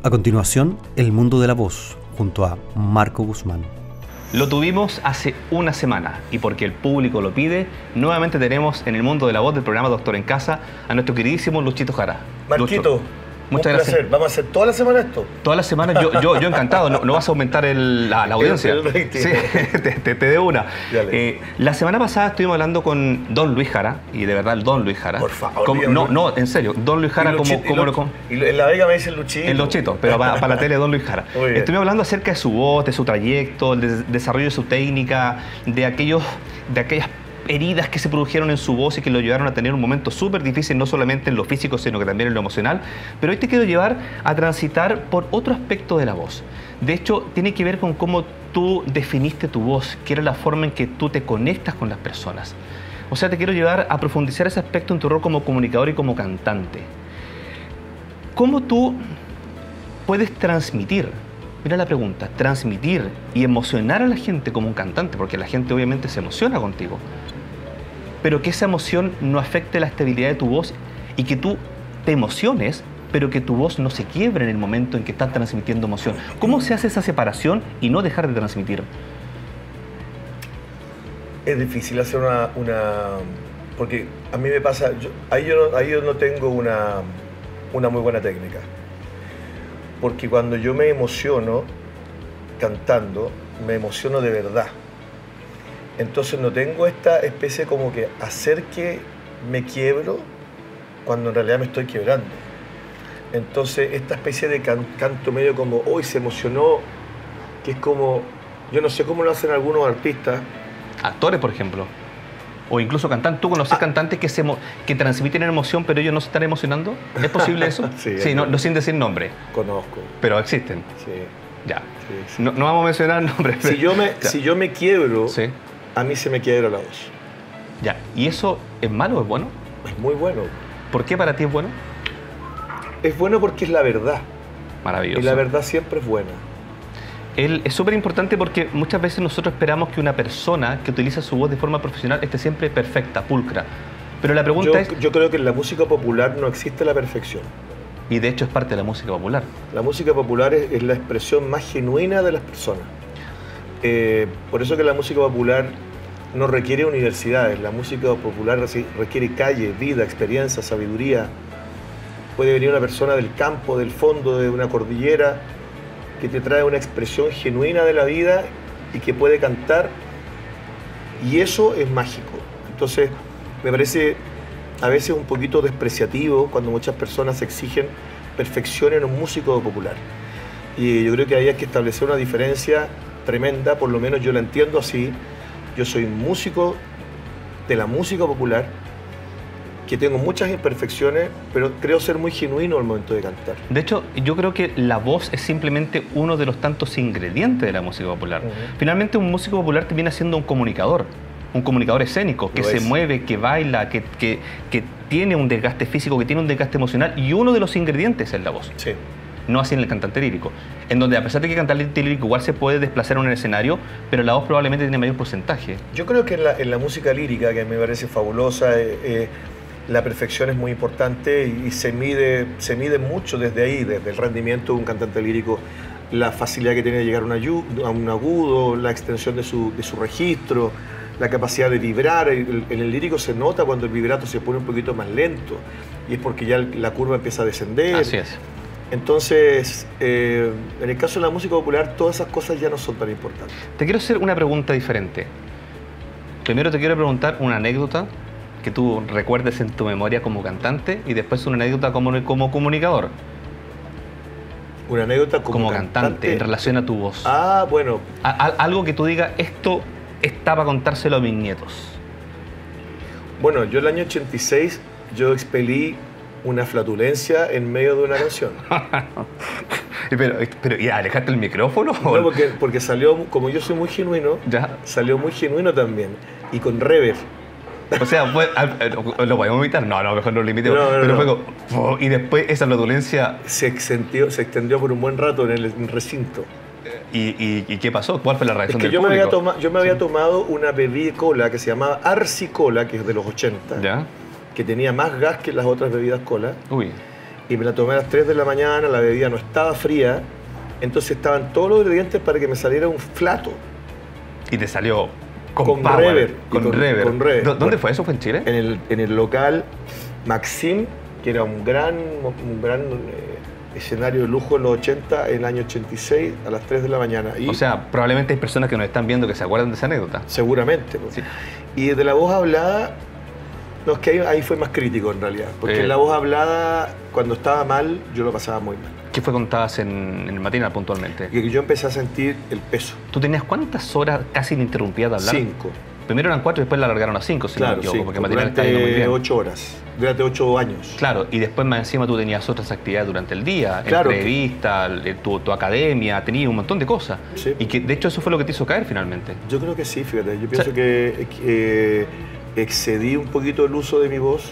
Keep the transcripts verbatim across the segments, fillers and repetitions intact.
A continuación, El Mundo de la Voz, junto a Marco Guzmán. Lo tuvimos hace una semana y porque el público lo pide, nuevamente tenemos en El Mundo de la Voz del programa Doctor en Casa a nuestro queridísimo Luchito Jara. Marquito, Lucho, muchas un gracias. placer. ¿Vamos a hacer toda la semana esto? Toda la semana yo, yo, yo encantado, no, no vas a aumentar el, la, la audiencia. Sí, te, te, te de una. Eh, la semana pasada estuvimos hablando con Don Luis Jara, y de verdad el Don Luis Jara. Por favor. Como, no, no, en serio, Don Luis Jara como... Luchito, como y, lo, lo, y en la Vega me dicen Luchito. El Luchito, pero para, para la tele Don Luis Jara. Estuvimos hablando acerca de su voz, de su trayecto, del desarrollo de su técnica, de, aquellos, de aquellas heridas que se produjeron en su voz y que lo llevaron a tener un momento súper difícil, no solamente en lo físico, sino que también en lo emocional. Pero hoy te quiero llevar a transitar por otro aspecto de la voz. De hecho, tiene que ver con cómo tú definiste tu voz, que era la forma en que tú te conectas con las personas. O sea, te quiero llevar a profundizar ese aspecto en tu rol como comunicador y como cantante. ¿Cómo tú puedes transmitir? Mira la pregunta, transmitir y emocionar a la gente como un cantante, porque la gente obviamente se emociona contigo, pero que esa emoción no afecte la estabilidad de tu voz y que tú te emociones, pero que tu voz no se quiebre en el momento en que estás transmitiendo emoción. ¿Cómo se hace esa separación y no dejar de transmitir? Es difícil hacer una... una porque a mí me pasa, yo, ahí, yo no, ahí yo no tengo una, una muy buena técnica. Porque cuando yo me emociono cantando, me emociono de verdad. Entonces no tengo esta especie como que hacer que me quiebro cuando en realidad me estoy quebrando. Entonces esta especie de can, canto medio como hoy se emocionó, que es como, yo no sé cómo lo hacen algunos artistas. Actores, por ejemplo. O incluso cantantes. ¿Tú conoces ah. cantantes que, se que transmiten emoción, pero ellos no se están emocionando? ¿Es posible eso? sí, sí no, no sin decir nombre. Conozco. Pero existen. Sí. Ya. Sí, sí. No, no vamos a mencionar nombres. Si yo me, si yo me quiebro, sí. a mí se me quiebra la voz. Ya. ¿Y eso es malo o es bueno? Es muy bueno. ¿Por qué para ti es bueno? Es bueno porque es la verdad. Maravilloso. Y la verdad siempre es buena. Él es súper importante porque muchas veces nosotros esperamos que una persona que utiliza su voz de forma profesional esté siempre perfecta, pulcra. Pero la pregunta yo, es... Yo creo que en la música popular no existe la perfección. Y de hecho es parte de la música popular. La música popular es, es la expresión más genuina de las personas. Eh, por eso que la música popular no requiere universidades. La música popular requiere calle, vida, experiencia, sabiduría. Puede venir una persona del campo, del fondo, de una cordillera, que te trae una expresión genuina de la vida y que puede cantar, y eso es mágico. Entonces me parece a veces un poquito despreciativo cuando muchas personas exigen perfección en un músico popular, y yo creo que ahí hay que establecer una diferencia tremenda, por lo menos yo la entiendo así. Yo soy músico de la música popular, que tengo muchas imperfecciones, pero creo ser muy genuino al momento de cantar. De hecho, yo creo que la voz es simplemente uno de los tantos ingredientes de la música popular. Uh-huh. Finalmente, un músico popular termina siendo un comunicador, un comunicador escénico, que se mueve, que baila, que, que, que tiene un desgaste físico, que tiene un desgaste emocional, y uno de los ingredientes es la voz. Sí. No así en el cantante lírico, en donde a pesar de que el cantante lírico igual se puede desplazar en el escenario, pero la voz probablemente tiene mayor porcentaje. Yo creo que en la, en la música lírica, que me parece fabulosa, eh, eh, la perfección es muy importante y se mide, se mide mucho desde ahí, desde el rendimiento de un cantante lírico, la facilidad que tiene de llegar a un, a un agudo, la extensión de su, de su registro, la capacidad de vibrar. En el, el lírico se nota cuando el vibrato se pone un poquito más lento, y es porque ya la curva empieza a descender. Así es. Entonces, eh, en el caso de la música popular, todas esas cosas ya no son tan importantes. Te quiero hacer una pregunta diferente. Primero te quiero preguntar una anécdota que tú recuerdes en tu memoria como cantante, y después una anécdota como, como comunicador. Una anécdota como, como cantante, cantante en relación a tu voz. Ah, bueno. A, a, algo que tú digas, esto está para contárselo a mis nietos. Bueno, yo el año ochenta y seis, yo expelí una flatulencia en medio de una canción. pero, pero, ¿y alejaste el micrófono? No, porque, porque salió, como yo soy muy genuino, ¿ya? Salió muy genuino también, y con reverb. O sea, fue, ¿lo podemos evitar? No, no, mejor no lo limitemos. No, no, pero no. Fue como, oh, y después esa flatulencia... Se extendió, se extendió por un buen rato en el, en el recinto. ¿Y, y, ¿Y qué pasó? ¿Cuál fue la reacción es que del yo público? Me había toma, yo me había sí. tomado una bebida cola que se llamaba Arsi Cola, que es de los ochenta, ¿ya? Que tenía más gas que las otras bebidas cola. Uy. y me la tomé a las tres de la mañana, la bebida no estaba fría, entonces estaban todos los ingredientes para que me saliera un flato. Y te salió con, con power, rever. Con, con rever. Con rever. ¿Dónde bueno, fue eso? ¿Fue en Chile? En el, en el local Maxim, que era un gran, un gran eh, escenario de lujo en los ochenta, en el año ochenta y seis, a las tres de la mañana. Y o sea, probablemente hay personas que nos están viendo que se acuerdan de esa anécdota. Seguramente. Sí. Y de la voz hablada, no, es que ahí, ahí fue más crítico en realidad, porque eh, la voz hablada, cuando estaba mal, yo lo pasaba muy mal. ¿Qué fue cuando estabas en, en el matinal puntualmente? Y que yo empecé a sentir el peso. ¿Tú tenías cuántas horas casi ininterrumpidas de hablar? Cinco. Primero eran cuatro y después la alargaron a cinco, si Claro, no me equivoco, sí, porque el matinal está yendo muy durante bien. ocho horas, durante ocho años. Claro, y después más encima tú tenías otras actividades durante el día, Claro, entrevistas, tu, tu academia, tenías un montón de cosas. Sí. Y que de hecho eso fue lo que te hizo caer finalmente. Yo creo que sí, fíjate. Yo pienso Sí. que, que excedí un poquito el uso de mi voz,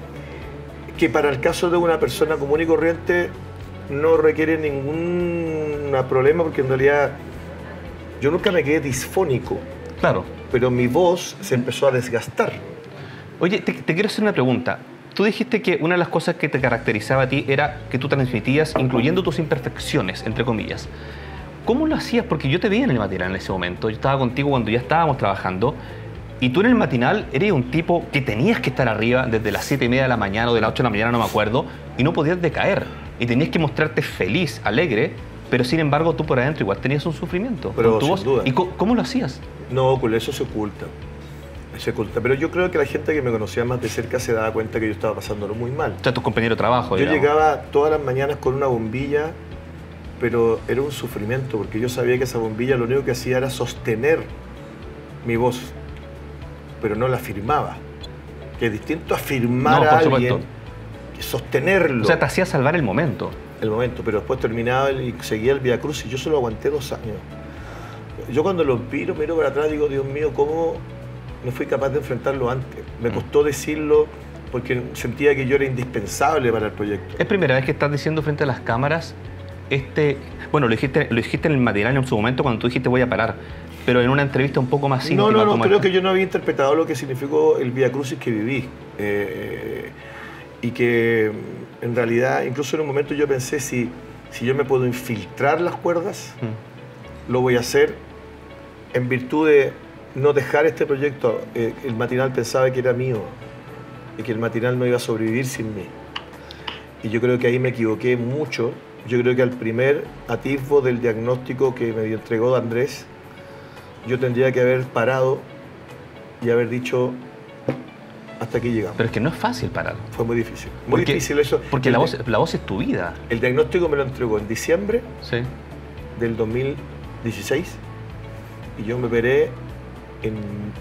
que para el caso de una persona común y corriente no requiere ningún problema, porque en realidad yo nunca me quedé disfónico, Claro. pero mi voz se empezó a desgastar. Oye, te, te quiero hacer una pregunta. Tú dijiste que una de las cosas que te caracterizaba a ti era que tú transmitías, incluyendo tus imperfecciones, entre comillas. ¿Cómo lo hacías? Porque yo te vi en el matinal en ese momento. Yo estaba contigo cuando ya estábamos trabajando. Y tú en el matinal eres un tipo que tenías que estar arriba desde las siete y media de la mañana o de las ocho de la mañana, no me acuerdo, y no podías decaer. Y tenías que mostrarte feliz, alegre, pero sin embargo tú por adentro igual tenías un sufrimiento Pero con tu sin voz. duda. ¿Y cómo, cómo lo hacías? No, con eso se oculta. Se oculta. Pero yo creo que la gente que me conocía más de cerca se daba cuenta que yo estaba pasándolo muy mal. O sea, tus compañeros de trabajo, Yo digamos. llegaba todas las mañanas con una bombilla, pero era un sufrimiento, porque yo sabía que esa bombilla lo único que hacía era sostener mi voz, pero no la firmaba. Que es distinto a firmar No, a por alguien, supuesto. que sostenerlo. O sea, te hacía salvar el momento. El momento, pero después terminaba y seguía el Via Cruz y yo solo aguanté dos años. Yo cuando lo miro, miro para atrás, digo, Dios mío, ¿cómo no fui capaz de enfrentarlo antes? Me costó decirlo porque sentía que yo era indispensable para el proyecto. Es primera vez que estás diciendo frente a las cámaras, este, bueno, lo dijiste, lo dijiste en el matinal en su momento cuando tú dijiste voy a parar, pero en una entrevista un poco más íntima. No, no, no, como creo esta. que yo no había interpretado lo que significó el Via Crucis que viví. Eh, y que en realidad, incluso en un momento yo pensé, si, si yo me puedo infiltrar las cuerdas, mm. lo voy a hacer en virtud de no dejar este proyecto. Eh, el matinal pensaba que era mío y que el matinal no iba a sobrevivir sin mí. Y yo creo que ahí me equivoqué mucho. Yo creo que al primer atisbo del diagnóstico que me entregó Andrés, yo tendría que haber parado y haber dicho, hasta aquí llegamos. Pero es que no es fácil parar. Fue muy difícil. Muy Porque, difícil eso. porque el, la voz, la voz es tu vida. El diagnóstico me lo entregó en diciembre Sí. del dos mil dieciséis y yo me operé en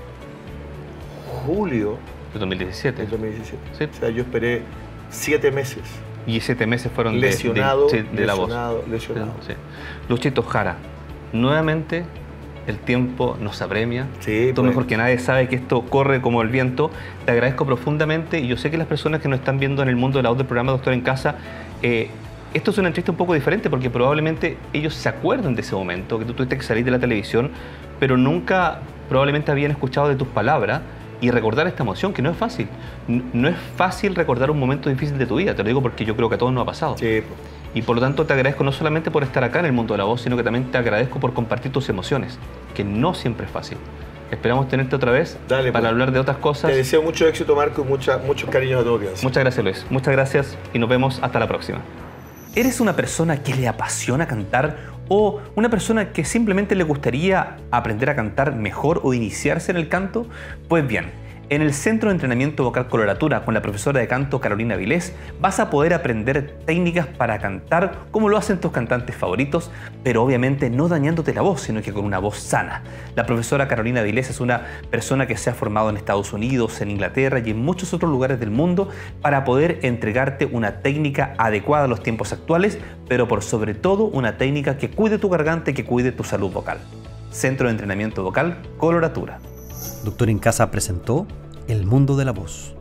julio De dos mil diecisiete. del dos mil diecisiete. Sí. O sea, yo esperé siete meses. Y siete meses fueron de, Lesionado, de, de, de la voz. lesionado, lesionado. Sí. Luchito Jara, nuevamente el tiempo nos apremia. Sí, Tú pues. mejor que nadie sabe que esto corre como el viento. Te agradezco profundamente y yo sé que las personas que nos están viendo en el mundo de la voz del programa Doctor en Casa, eh, esto es una entrevista un poco diferente porque probablemente ellos se acuerdan de ese momento, que tú tuviste que salir de la televisión, pero nunca probablemente habían escuchado de tus palabras y recordar esta emoción, que no es fácil. N- No es fácil recordar un momento difícil de tu vida, te lo digo porque yo creo que a todos nos ha pasado. Sí, pues. Y por lo tanto te agradezco no solamente por estar acá en el mundo de la voz, sino que también te agradezco por compartir tus emociones, que no siempre es fácil. Esperamos tenerte otra vez Dale, para pues. hablar de otras cosas. Te deseo mucho éxito, Marco, y mucha, muchos cariños a todos. Que Muchas gracias, Luis. Muchas gracias y nos vemos hasta la próxima. ¿Eres una persona que le apasiona cantar o una persona que simplemente le gustaría aprender a cantar mejor o iniciarse en el canto? Pues bien, en el Centro de Entrenamiento Vocal Coloratura con la profesora de canto Carolina Vilés vas a poder aprender técnicas para cantar como lo hacen tus cantantes favoritos, pero obviamente no dañándote la voz, sino que con una voz sana. La profesora Carolina Vilés es una persona que se ha formado en Estados Unidos, en Inglaterra y en muchos otros lugares del mundo para poder entregarte una técnica adecuada a los tiempos actuales, pero por sobre todo una técnica que cuide tu garganta y que cuide tu salud vocal. Centro de Entrenamiento Vocal Coloratura. Doctor en Casa presentó El Mundo de la Voz.